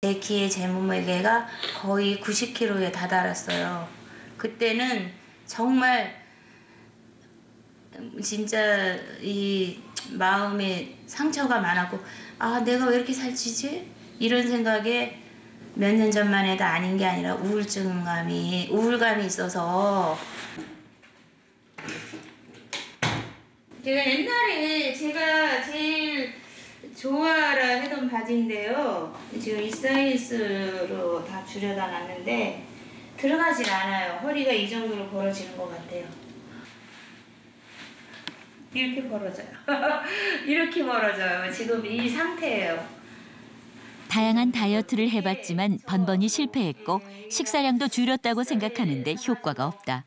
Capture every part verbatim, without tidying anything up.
제 키에 제 몸무게가 거의 구십 킬로그램에 다다랐어요. 그때는 정말 진짜 이 마음에 상처가 많았고, 아 내가 왜 이렇게 살찌지? 이런 생각에 몇 년 전만 해도 아닌 게 아니라 우울증감이 우울감이 있어서. 제가 옛날에 제가 제일 좋아라 해던 바지인데요. 지금 이 사이즈로 다 줄여다 놨는데 들어가질 않아요. 허리가 이 정도로 벌어지는 것 같아요. 이렇게 벌어져요. 이렇게 벌어져요. 지금 이 상태예요. 다양한 다이어트를 해봤지만 번번이 실패했고 식사량도 줄였다고 생각하는데 효과가 없다.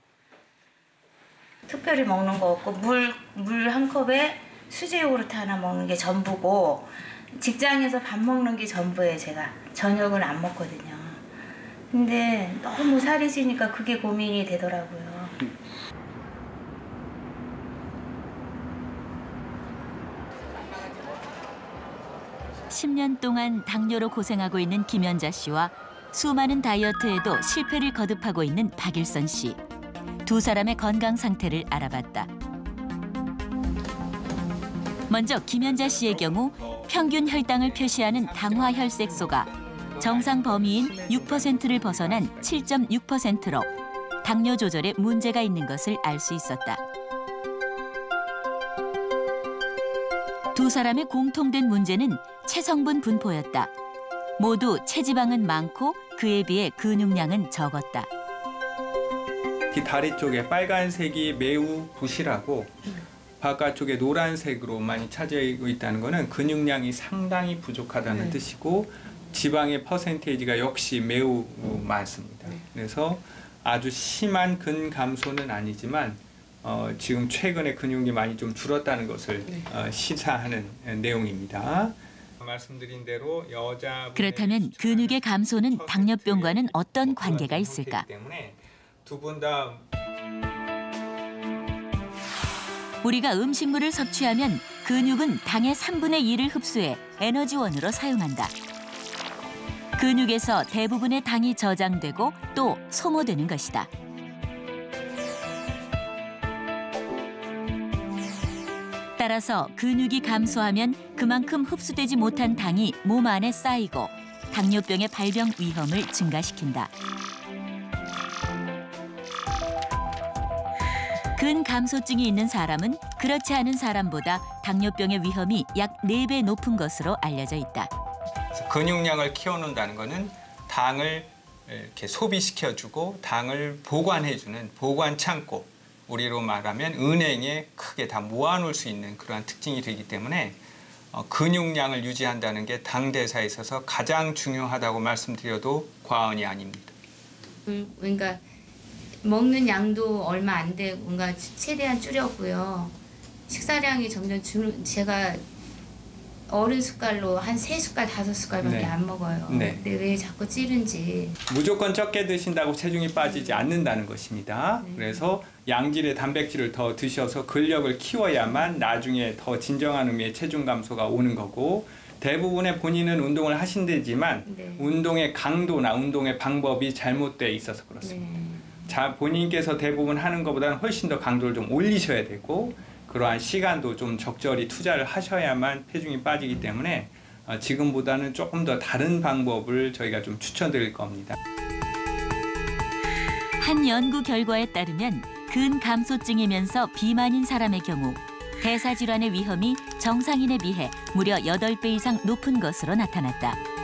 특별히 먹는 거 없고 물, 물 한 컵에 수제 요구르트 하나 먹는 게 전부고, 직장에서 밥 먹는 게 전부예요. 제가 저녁은 안 먹거든요. 근데 너무 살이 찌니까 그게 고민이 되더라고요. 십 년 동안 당뇨로 고생하고 있는 김연자 씨와 수많은 다이어트에도 실패를 거듭하고 있는 박일선 씨. 두 사람의 건강 상태를 알아봤다. 먼저 김연자 씨의 경우 평균 혈당을 표시하는 당화 혈색소가 정상 범위인 육 퍼센트를 벗어난 칠 점 육 퍼센트로 당뇨 조절에 문제가 있는 것을 알 수 있었다. 두 사람의 공통된 문제는 체성분 분포였다. 모두 체지방은 많고 그에 비해 근육량은 적었다. 특히 다리 쪽에 빨간색이 매우 부실하고 바깥쪽에 노란색으로 많이 차지하고 있다는 것은 근육량이 상당히 부족하다는 네. 뜻이고, 지방의 퍼센테이지가 역시 매우 많습니다. 네. 그래서 아주 심한 근감소는 아니지만 어, 지금 최근에 근육이 많이 좀 줄었다는 것을 네. 어, 시사하는 내용입니다. 말씀드린 대로 여자 그렇다면 근육의 감소는 당뇨병과는 어떤 관계가 있을까? 두 분 다 우리가 음식물을 섭취하면 근육은 당의 삼분의 일을 흡수해 에너지원으로 사용한다. 근육에서 대부분의 당이 저장되고 또 소모되는 것이다. 따라서 근육이 감소하면 그만큼 흡수되지 못한 당이 몸 안에 쌓이고 당뇨병의 발병 위험을 증가시킨다. 근감소증이 있는 사람은 그렇지 않은 사람보다 당뇨병의 위험이 약 네 배 높은 것으로 알려져 있다. 근육량을 키워놓는다는 것은 당을 이렇게 소비시켜주고 당을 보관해주는 보관 창고, 우리로 말하면 은행에 크게 다 모아놓을 수 있는 그러한 특징이 되기 때문에 어, 근육량을 유지한다는 게 당 대사에 있어서 가장 중요하다고 말씀드려도 과언이 아닙니다. 그러니까 먹는 양도 얼마 안 되고 뭔가 최대한 줄였고요. 식사량이 점점 줄, 제가 어른 숟갈로 한 세 숟갈, 다섯 숟갈밖에 네. 안 먹어요. 네. 근데 왜 자꾸 찌른지. 무조건 적게 드신다고 체중이 빠지지 않는다는 것입니다. 네. 그래서 양질의 단백질을 더 드셔서 근력을 키워야만 나중에 더 진정한 의미의 체중 감소가 오는 거고, 대부분의 본인은 운동을 하신다지만 네. 운동의 강도나 운동의 방법이 잘못되어 있어서 그렇습니다. 네. 자, 본인께서 대부분 하는 것보다는 훨씬 더 강도를 좀 올리셔야 되고, 그러한 시간도 좀 적절히 투자를 하셔야만 체중이 빠지기 때문에 어, 지금보다는 조금 더 다른 방법을 저희가 좀 추천드릴 겁니다. 한 연구 결과에 따르면 근감소증이면서 비만인 사람의 경우 대사질환의 위험이 정상인에 비해 무려 여덟 배 이상 높은 것으로 나타났다.